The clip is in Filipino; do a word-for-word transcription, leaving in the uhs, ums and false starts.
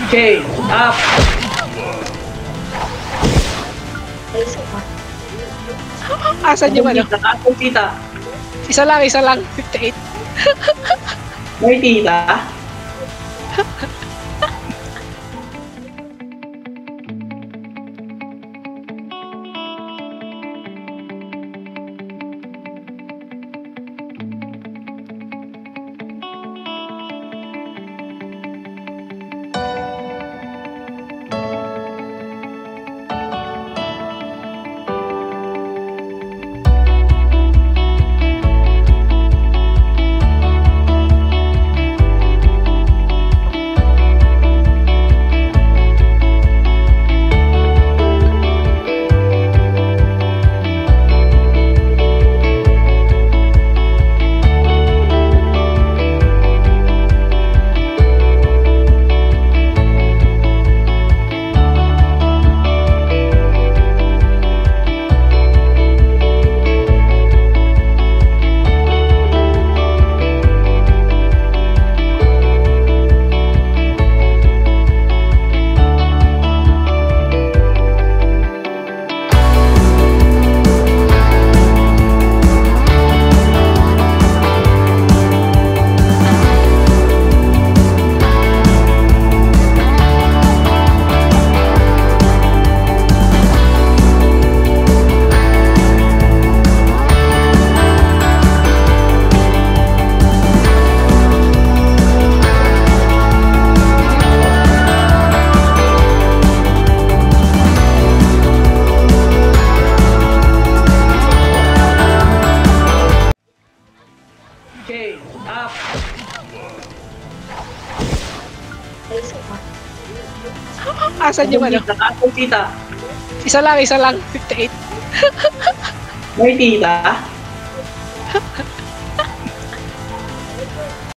Okay, up. Asan yung ano? Asan tita? Isa lang, isa lang. fifty-eight. May tita? Okay, up. Asan yung ano? Asan tita? Isa lang, isa lang. fifty-eight. May tita?